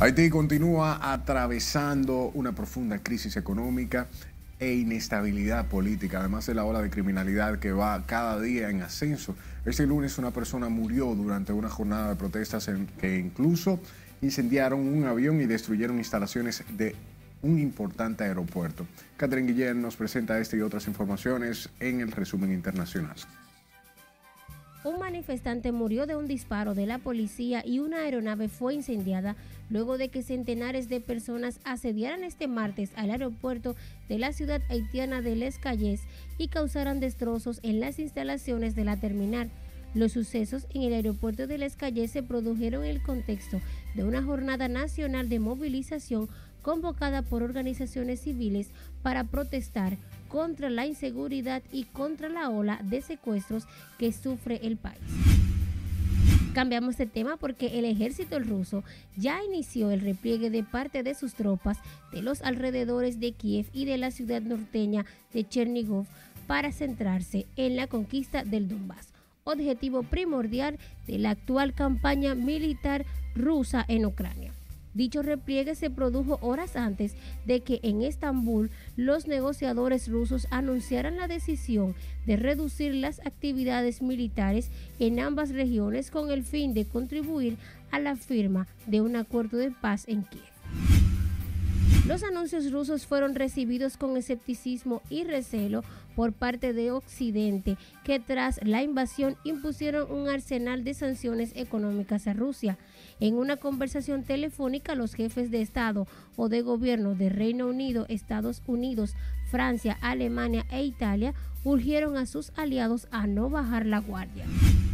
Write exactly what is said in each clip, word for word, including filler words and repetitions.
Haití continúa atravesando una profunda crisis económica e inestabilidad política, además de la ola de criminalidad que va cada día en ascenso. Este lunes una persona murió durante una jornada de protestas en que incluso incendiaron un avión y destruyeron instalaciones de un importante aeropuerto. Catherine Guillén nos presenta esta y otras informaciones en el resumen internacional. Un manifestante murió de un disparo de la policía y una aeronave fue incendiada luego de que centenares de personas asediaran este martes al aeropuerto de la ciudad haitiana de Les Cayes y causaran destrozos en las instalaciones de la terminal. Los sucesos en el aeropuerto de Les Cayes se produjeron en el contexto de una jornada nacional de movilización convocada por organizaciones civiles para protestar contra la inseguridad y contra la ola de secuestros que sufre el país. Cambiamos de tema porque el ejército ruso ya inició el repliegue de parte de sus tropas de los alrededores de Kiev y de la ciudad norteña de Chernígov para centrarse en la conquista del Donbass, objetivo primordial de la actual campaña militar rusa en Ucrania. Dicho repliegue se produjo horas antes de que en Estambul los negociadores rusos anunciaran la decisión de reducir las actividades militares en ambas regiones con el fin de contribuir a la firma de un acuerdo de paz en Kiev. Los anuncios rusos fueron recibidos con escepticismo y recelo por parte de Occidente, que tras la invasión impusieron un arsenal de sanciones económicas a Rusia. En una conversación telefónica, los jefes de Estado o de gobierno de Reino Unido, Estados Unidos, Francia, Alemania e Italia urgieron a sus aliados a no bajar la guardia.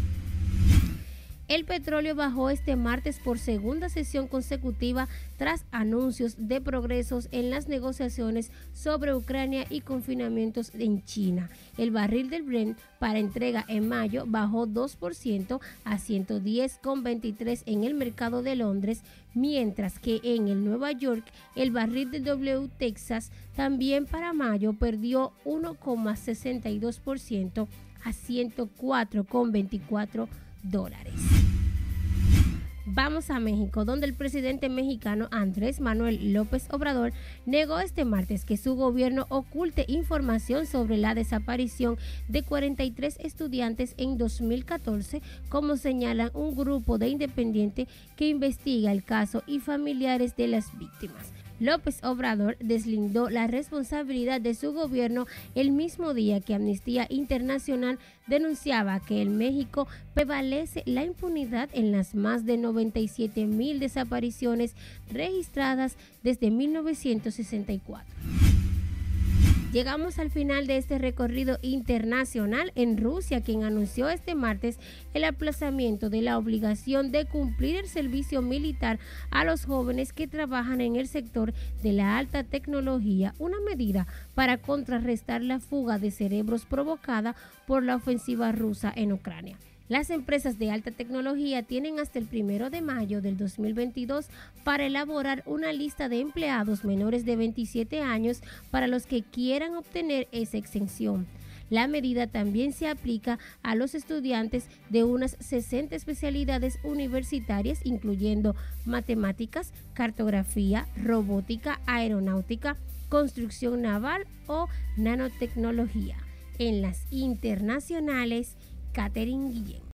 El petróleo bajó este martes por segunda sesión consecutiva tras anuncios de progresos en las negociaciones sobre Ucrania y confinamientos en China. El barril del Brent para entrega en mayo bajó dos por ciento a ciento diez con veintitrés en el mercado de Londres, mientras que en el Nueva York el barril de W Texas también para mayo perdió uno coma sesenta y dos por ciento a ciento cuatro con veinticuatro dólares. Vamos a México, donde el presidente mexicano Andrés Manuel López Obrador negó este martes que su gobierno oculte información sobre la desaparición de cuarenta y tres estudiantes en dos mil catorce, como señalan un grupo de independiente que investiga el caso y familiares de las víctimas. López Obrador deslindó la responsabilidad de su gobierno el mismo día que Amnistía Internacional denunciaba que en México prevalece la impunidad en las más de noventa y siete mil desapariciones registradas desde mil novecientos sesenta y cuatro. Llegamos al final de este recorrido internacional en Rusia, quien anunció este martes el aplazamiento de la obligación de cumplir el servicio militar a los jóvenes que trabajan en el sector de la alta tecnología, una medida para contrarrestar la fuga de cerebros provocada por la ofensiva rusa en Ucrania. Las empresas de alta tecnología tienen hasta el primero de mayo del dos mil veintidós para elaborar una lista de empleados menores de veintisiete años para los que quieran obtener esa exención. La medida también se aplica a los estudiantes de unas sesenta especialidades universitarias, incluyendo matemáticas, cartografía, robótica, aeronáutica, construcción naval o nanotecnología. En las internacionales, Catherine Guillén.